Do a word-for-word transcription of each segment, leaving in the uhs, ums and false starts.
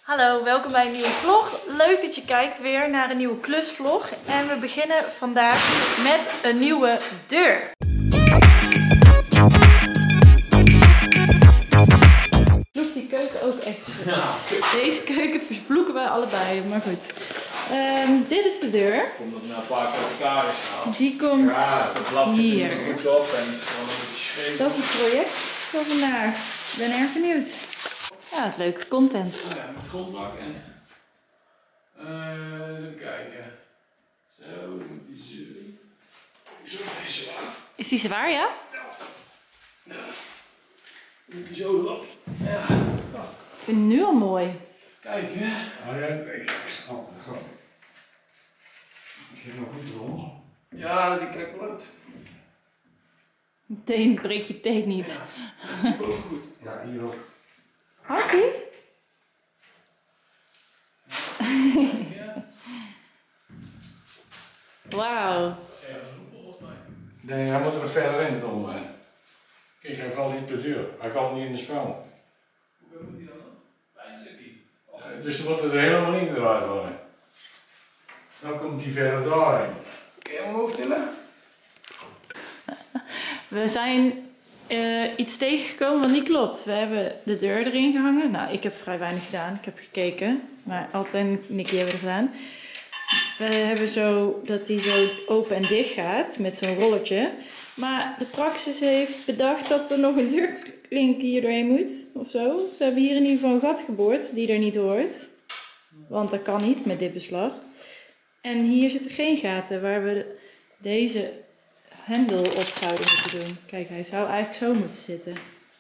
Hallo, welkom bij een nieuwe vlog. Leuk dat je kijkt weer naar een nieuwe klusvlog. En we beginnen vandaag met een nieuwe deur. Vloek die keuken ook even. Ja. Deze keuken vervloeken wij allebei, maar goed. Um, dit is de deur. Komt het nou een paar keer op elkaar is gehaald? Die komt ja, de blad zit hier. er goed op en het is gewoon een beetje scheef. Dat is het project voor vandaag. Ik ben erg benieuwd. Ja, het leuke content. Ja, met grondbak en... Uh, even kijken. Zo, die zo. Zo is zwaar. Is die zwaar, ja? Ja. Moet die zo erop. Ja. Ik vind het nu al mooi. Kijk, hè. Oh ja, ik ga oh, gewoon. Ik heb nog goed erom. Ja, die kijkt wel uit. Meteen breek je teen niet. Ja, ook goed. Ja, hier ook. Houdt ie? Ja. Wauw. Nee, hij moet er verder in doen. Kijk, hij valt niet per deur. Hij valt niet in de spel. Hoe moet hij dan? Klein stukje. Uh, dus dan wordt het er helemaal ingedraaid worden. Dan komt hij verder daarheen. Kun je hem omhoog tillen? We zijn uh, iets tegengekomen wat niet klopt. We hebben de deur erin gehangen. Nou, ik heb vrij weinig gedaan. Ik heb gekeken. Maar altijd en Nicky hebben we gedaan. We hebben zo dat hij zo open en dicht gaat met zo'n rolletje. Maar de praxis heeft bedacht dat er nog een deurklink hier doorheen moet. Of zo. Ze hebben hier in ieder geval een gat geboord die er niet hoort. Want dat kan niet met dit beslag. En hier zitten geen gaten waar we deze hendel op zouden moeten doen. Kijk, hij zou eigenlijk zo moeten zitten.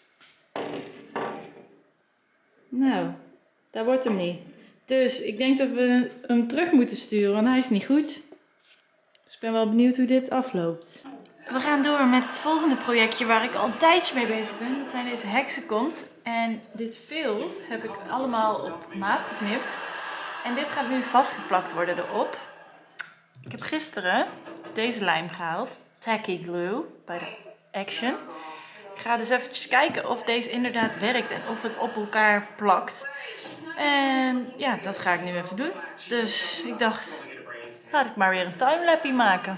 Nou, daar wordt hem niet. Dus ik denk dat we hem terug moeten sturen, want hij is niet goed. Dus ik ben wel benieuwd hoe dit afloopt. We gaan door met het volgende projectje waar ik al een tijdje mee bezig ben. Dat zijn deze hexagons. En dit vilt heb ik allemaal op maat geknipt. En dit gaat nu vastgeplakt worden erop. Ik heb gisteren deze lijm gehaald. Tacky glue bij de Action. Ik ga dus eventjes kijken of deze inderdaad werkt en of het op elkaar plakt. En ja, dat ga ik nu even doen. Dus ik dacht, laat ik maar weer een timelapse maken.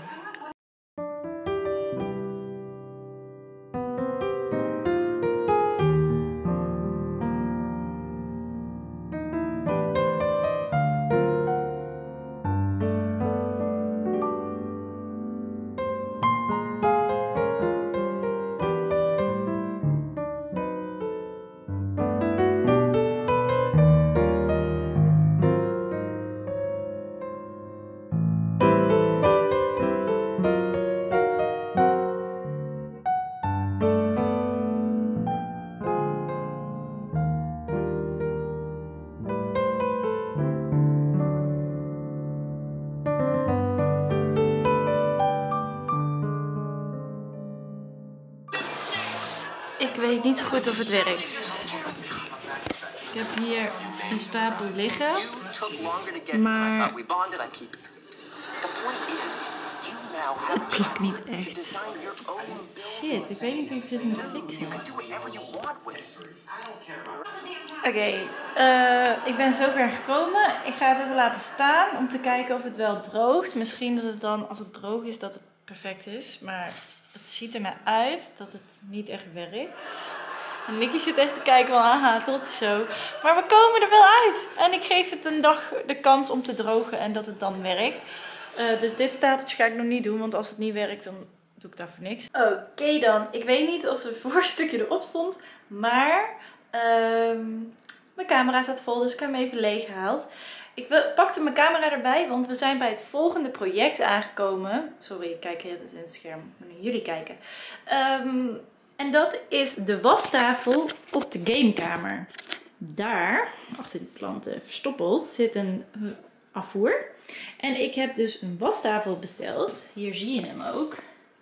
Ik weet niet zo goed of het werkt. Ik heb hier een stapel liggen, maar het plakt niet echt. Shit, ik weet niet hoe ik dit moet fixen. Oké, okay, uh, ik ben zover gekomen. Ik ga het even laten staan om te kijken of het wel droogt. Misschien dat het dan, als het droog is, dat het perfect is. Maar het ziet er naar uit dat het niet echt werkt. En Nicky zit echt te kijken van, haha, tot zo. Maar we komen er wel uit. En ik geef het een dag de kans om te drogen en dat het dan werkt. Uh, dus dit stapeltje ga ik nog niet doen, want als het niet werkt, dan doe ik dat voor niks. Oké okay dan, ik weet niet of het voorstukje erop stond, maar um, mijn camera staat vol, dus ik heb hem even leeg gehaald. Ik pakte mijn camera erbij, want we zijn bij het volgende project aangekomen. Sorry, ik kijk heel het in het scherm, wanneer jullie kijken. Um, en dat is de wastafel op de gamekamer. Daar, achter die planten verstoppeld, zit een afvoer. En ik heb dus een wastafel besteld. Hier zie je hem ook.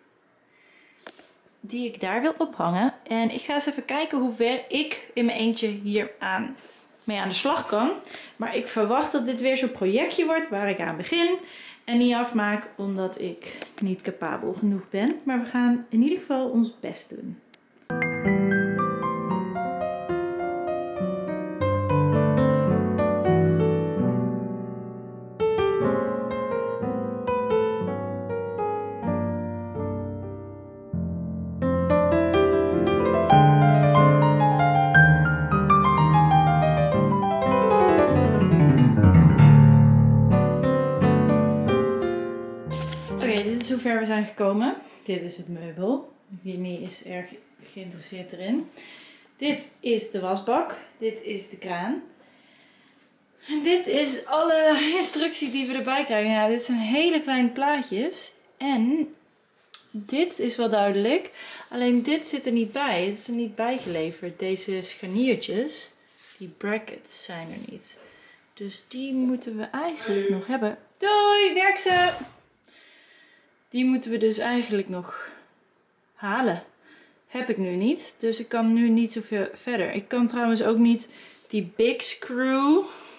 Die ik daar wil ophangen. En ik ga eens even kijken hoe ver ik in mijn eentje hier aan mee aan de slag kan. Maar ik verwacht dat dit weer zo'n projectje wordt waar ik aan begin en niet afmaak omdat ik niet capabel genoeg ben. Maar we gaan in ieder geval ons best doen. ver we zijn gekomen. Dit is het meubel. Winnie is erg geïnteresseerd erin. Dit is de wasbak. Dit is de kraan. En dit is alle instructie die we erbij krijgen. Ja, dit zijn hele kleine plaatjes. En dit is wel duidelijk. Alleen dit zit er niet bij. Het is er niet bijgeleverd. Deze scharniertjes, die brackets zijn er niet. Dus die moeten we eigenlijk nog hebben. Doei, werk ze! Die moeten we dus eigenlijk nog halen. Heb ik nu niet. Dus ik kan nu niet zoveel verder. Ik kan trouwens ook niet die big screw.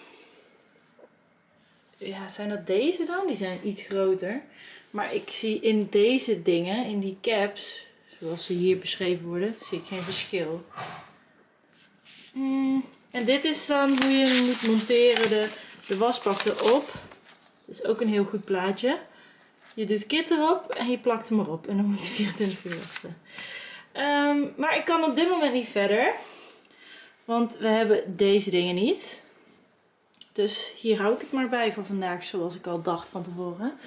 Ja, zijn dat deze dan? Die zijn iets groter. Maar ik zie in deze dingen, in die caps, zoals ze hier beschreven worden, zie ik geen verschil. Mm, en dit is dan hoe je hem moet monteren, de, de wasbak erop. Dat is ook een heel goed plaatje. Je doet kit erop en je plakt hem erop. En dan moet hij vierentwintig uur wachten. Um, maar ik kan op dit moment niet verder. Want we hebben deze dingen niet. Dus hier hou ik het maar bij voor vandaag, zoals ik al dacht van tevoren.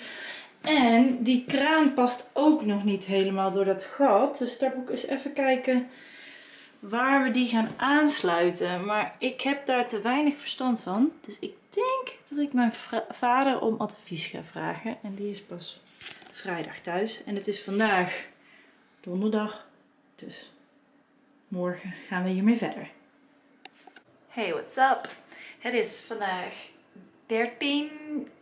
En die kraan past ook nog niet helemaal door dat gat. Dus daar moet ik eens even kijken waar we die gaan aansluiten. Maar ik heb daar te weinig verstand van. Dus ik denk dat ik mijn vader om advies ga vragen. En die is pas vrijdag thuis. En het is vandaag donderdag. Dus morgen gaan we hiermee verder. Hey, what's up? Het is vandaag dertien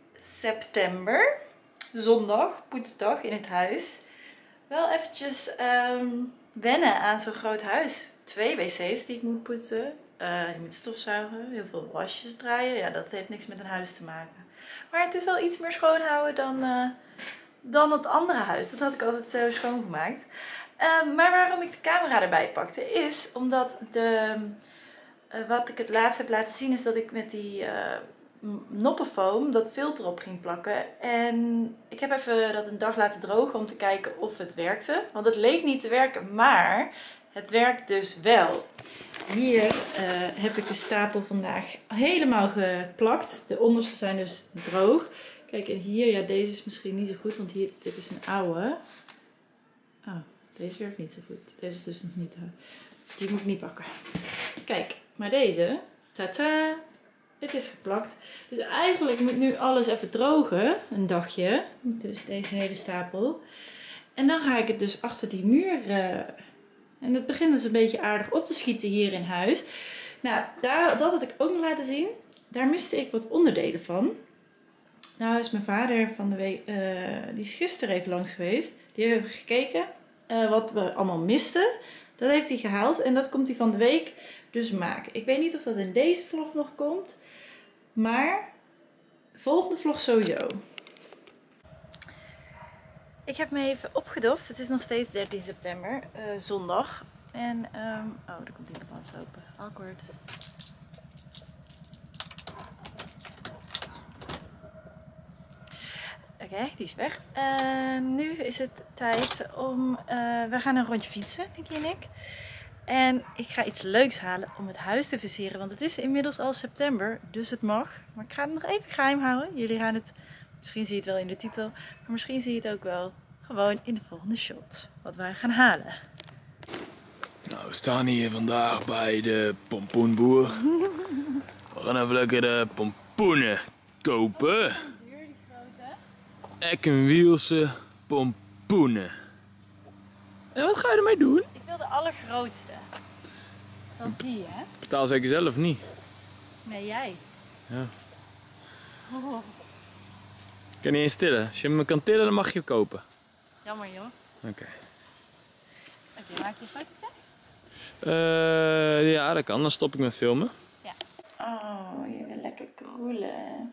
september. Zondag, poetsdag in het huis. Wel eventjes um, wennen aan zo'n groot huis. Twee wc's die ik moet poetsen. Uh, je moet stofzuigen, heel veel wasjes draaien. Ja, dat heeft niks met een huis te maken. Maar het is wel iets meer schoonhouden dan, uh, dan het andere huis. Dat had ik altijd zo schoongemaakt. Uh, maar waarom ik de camera erbij pakte is omdat de, uh, wat ik het laatst heb laten zien is dat ik met die uh, noppenfoam dat filter op ging plakken. En ik heb even dat een dag laten drogen om te kijken of het werkte. Want het leek niet te werken, maar het werkt dus wel. Hier uh, heb ik de stapel vandaag helemaal geplakt. De onderste zijn dus droog. Kijk, en hier, ja, deze is misschien niet zo goed, want hier, dit is een oude. Oh, deze werkt niet zo goed. Deze is dus nog niet. Die moet ik niet pakken. Kijk, maar deze, tata, het is geplakt. Dus eigenlijk moet nu alles even drogen, een dagje. Dus deze hele stapel. En dan ga ik het dus achter die muur. Uh, en het begint dus een beetje aardig op te schieten hier in huis. Nou, daar, dat had ik ook nog laten zien. Daar miste ik wat onderdelen van. Nou is mijn vader van de week, uh, die is gisteren even langs geweest. Die heeft gekeken uh, wat we allemaal misten. Dat heeft hij gehaald en dat komt hij van de week dus maken. Ik weet niet of dat in deze vlog nog komt. Maar volgende vlog sowieso. Ik heb me even opgedoft. Het is nog steeds dertien september, uh, zondag. En, um, oh, er komt iemand langslopen. Awkward. Oké, okay, die is weg. Uh, nu is het tijd om... Uh, we gaan een rondje fietsen, Nicky en ik. En ik ga iets leuks halen om het huis te versieren. Want het is inmiddels al september, dus het mag. Maar ik ga het nog even geheim houden. Jullie gaan het... Misschien zie je het wel in de titel. Maar misschien zie je het ook wel gewoon in de volgende shot. Wat wij gaan halen. Nou, we staan hier vandaag bij de pompoenboer. We gaan even lekker de pompoenen kopen. Ekkenwielse pompoenen. En wat ga je ermee doen? Ik wil de allergrootste. Dat is die, hè? Betaal zeker zelf niet? Nee, jij. Ja. Oh. Ik kan niet eens tillen. Als je hem kan tillen, dan mag je hem kopen. Jammer, joh. Oké. Okay. Oké, okay, maak je een fotootje? Uh, ja, dat kan. Dan stop ik met filmen. Ja. Oh, je wil lekker kroelen.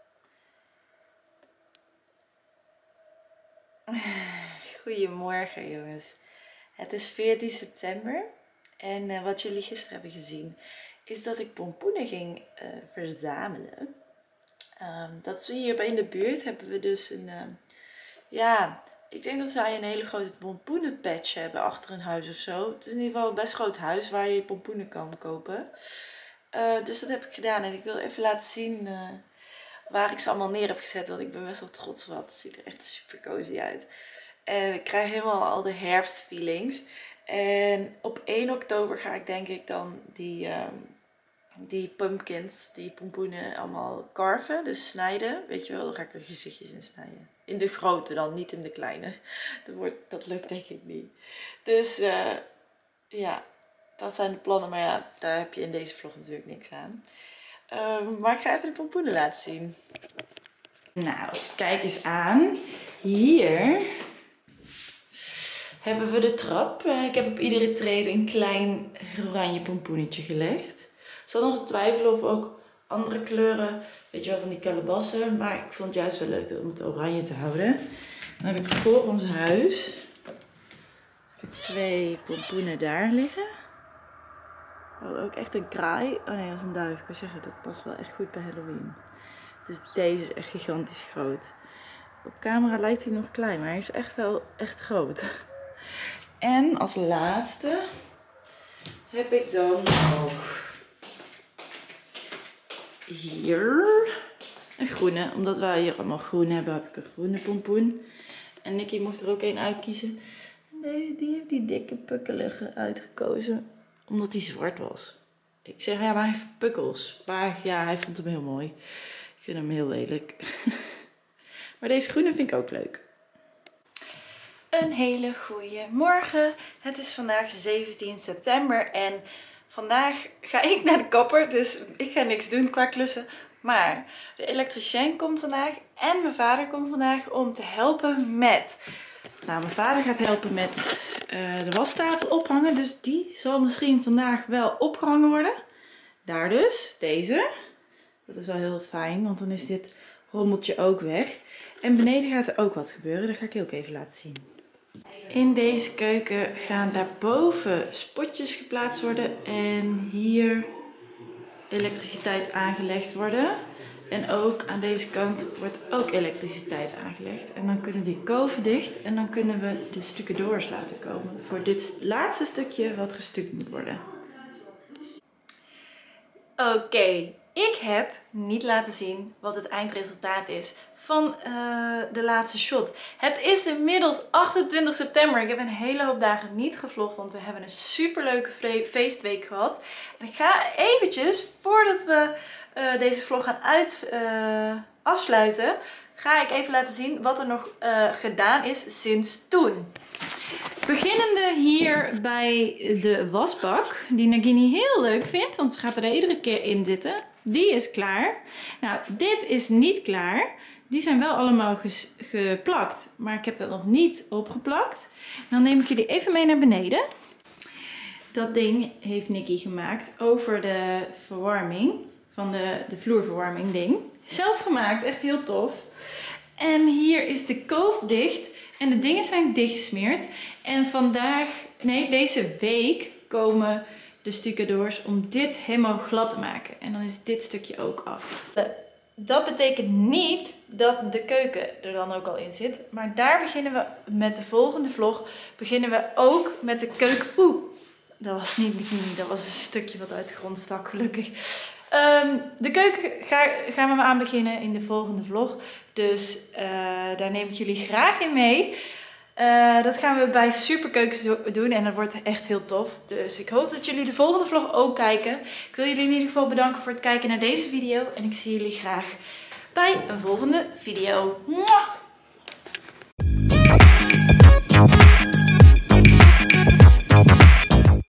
Goedemorgen jongens. Het is veertien september en uh, wat jullie gisteren hebben gezien is dat ik pompoenen ging uh, verzamelen. Um, dat is hier bij in de buurt hebben we dus een, uh, ja, ik denk dat wij een hele grote pompoenenpatch hebben achter een huis of zo. Het is in ieder geval een best groot huis waar je pompoenen kan kopen. Uh, dus dat heb ik gedaan en ik wil even laten zien uh, waar ik ze allemaal neer heb gezet, want ik ben best wel trots op. Het ziet er echt super cozy uit. En ik krijg helemaal al de herfstfeelings. En op één oktober ga ik denk ik dan die, um, die pumpkins, die pompoenen allemaal carven. Dus snijden. Weet je wel, dan ga ik er gezichtjes in snijden. In de grote dan, niet in de kleine. Dat, wordt, dat lukt denk ik niet. Dus uh, ja, dat zijn de plannen. Maar ja, daar heb je in deze vlog natuurlijk niks aan. Um, maar ik ga even de pompoenen laten zien. Nou, kijk eens aan. Hier hebben we de trap. Ik heb op iedere trede een klein oranje pompoenetje gelegd. Ik zat nog te twijfelen of ook andere kleuren, weet je wel, van die kalebassen. Maar ik vond het juist wel leuk om het oranje te houden. Dan heb ik voor ons huis heb ik twee pompoenen daar liggen. Oh, ook echt een kraai. Oh nee, dat is een duif. Ik wil zeggen, dat past wel echt goed bij Halloween. Dus deze is echt gigantisch groot. Op camera lijkt hij nog klein, maar hij is echt wel echt groot. En als laatste heb ik dan nog hier een groene. Omdat wij hier allemaal groen hebben, heb ik een groene pompoen. En Nicky mocht er ook één uitkiezen. En deze die heeft die dikke pukkelige uitgekozen. Omdat hij zwart was. Ik zeg, ja, maar hij heeft pukkels. Maar ja, hij vond hem heel mooi. Ik vind hem heel lelijk. Maar deze groene vind ik ook leuk. Een hele goede morgen. Het is vandaag zeventien september. En vandaag ga ik naar de kapper. Dus ik ga niks doen qua klussen. Maar de elektricien komt vandaag. En mijn vader komt vandaag om te helpen met... Nou, mijn vader gaat helpen met uh, de wastafel ophangen. Dus die zal misschien vandaag wel opgehangen worden. Daar dus, deze. Dat is wel heel fijn, want dan is dit rommeltje ook weg. En beneden gaat er ook wat gebeuren. Dat ga ik je ook even laten zien. In deze keuken gaan daarboven spotjes geplaatst worden. En hier elektriciteit aangelegd worden. En ook aan deze kant wordt ook elektriciteit aangelegd. En dan kunnen die koven dicht. En dan kunnen we de stucadoors laten komen. Voor dit laatste stukje wat gestuukt moet worden. Oké, okay. Ik heb niet laten zien wat het eindresultaat is van uh, de laatste shot. Het is inmiddels achtentwintig september. Ik heb een hele hoop dagen niet gevlogd, want we hebben een superleuke feestweek gehad. En ik ga eventjes, voordat we uh, deze vlog gaan uit, uh, afsluiten, ga ik even laten zien wat er nog uh, gedaan is sinds toen. Beginnende hier bij de wasbak, die Nagini heel leuk vindt, want ze gaat er iedere keer in zitten. Die is klaar. Nou, dit is niet klaar. Die zijn wel allemaal geplakt, maar ik heb dat nog niet opgeplakt. Dan neem ik jullie even mee naar beneden. Dat ding heeft Nicky gemaakt over de verwarming, van de, de vloerverwarming ding. Zelf gemaakt, echt heel tof. En hier is de koof dicht en de dingen zijn dichtgesmeerd. En vandaag, nee, deze week komen de stucadoors om dit helemaal glad te maken. En dan is dit stukje ook af. Dat betekent niet dat de keuken er dan ook al in zit. Maar daar beginnen we met de volgende vlog. Beginnen we ook met de keuken. Oeh, dat was niet Nagini, dat was een stukje wat uit de grond stak, gelukkig. Um, de keuken ga, gaan we aan beginnen in de volgende vlog. Dus uh, daar neem ik jullie graag in mee. Uh, dat gaan we bij Superkeukens doen en dat wordt echt heel tof. Dus ik hoop dat jullie de volgende vlog ook kijken. Ik wil jullie in ieder geval bedanken voor het kijken naar deze video. En ik zie jullie graag bij een volgende video. Mwah!